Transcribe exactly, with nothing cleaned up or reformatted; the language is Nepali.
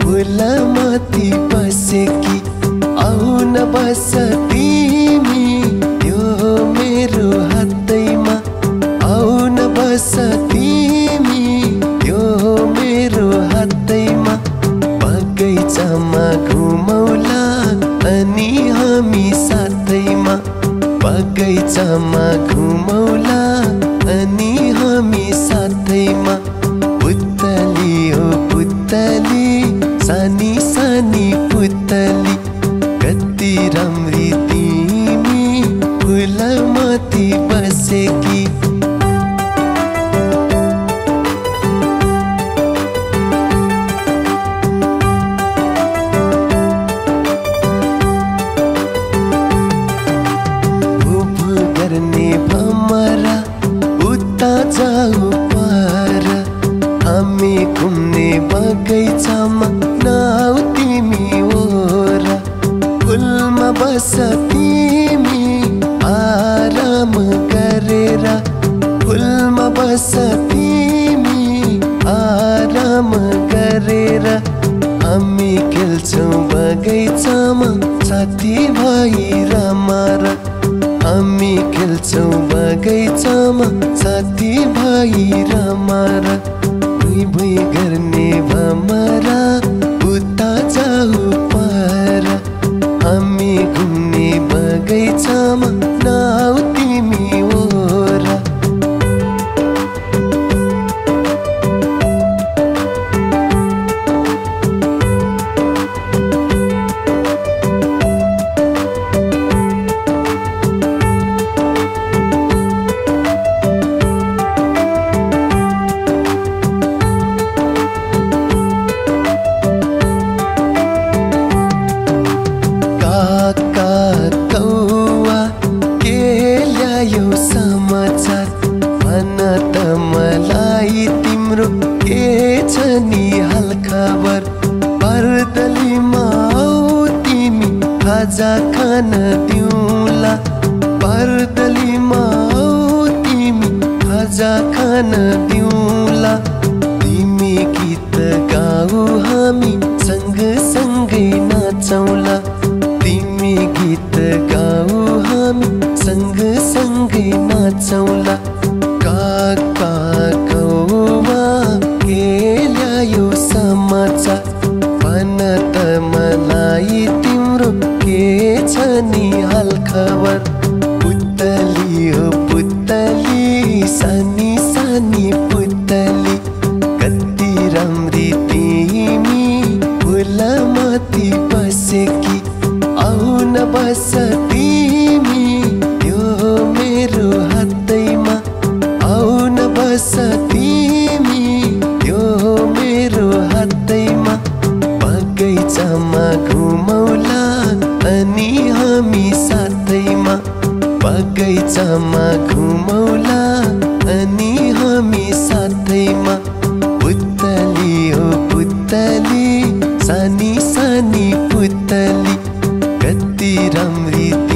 फुलमाथि बसेकी आउन बस तिमी यो मेरो हातैमा आउन बस तिमी यो मेरो हातैमा बगैँचामा घुमौला अनि हामी साथैमा बगैँचामा घुमौला अनि हामी साथैमा पुतली हो पुतली सानी सानी पुतली कति राम्री तिमी फुलमाथि बसेकी भमरा उता जाऊ पार हामी घुम्ने बगैँचामा नाउ तिमी ओरा फुलमा बस तिमी आराम गरेर फुलमा बस तिमी आराम गरेर हामी खेल्छौँ बगैँचामा साथी भाइ रमारा हामी खेल्छौँ बगैँचामा साथी भाइ रमारा भुइँ भुइँ गर्ने भमरा उता जाऊ पार हामी घुम्ने बगैँचामा नाउ तिमी ओरा समाचार भन त मलाई तिम्रो के छ नि हाल खबर बर्दलीमा आऊ तिमी खाजा खान दिउँला बर्दलीमा आऊ तिमी खाजा खान दिउँला तिमी गीत गाऊ हामी सँग सँगै नाचौला तिमी गीत गाऊ हामी सँग सँगै नाचौला काका कौवा के ल्यायो समाचार भन त मलाई तिम्रो के छ नि हाल खबर पुतली हो पुतली सानी सानी पुतली कति राम्री तिमी फुलमाथि बसेकी आउन बस तिमी यो मेरो हातैमा आउन बस तिमी यो मेरो हातैमा बगैँचामा घुमौला अनि हामी साथैमा बगैँचामा घुमौला अनि हामी साथैमा पुतली हो पुतली सानी सानी पुतली कति राम्री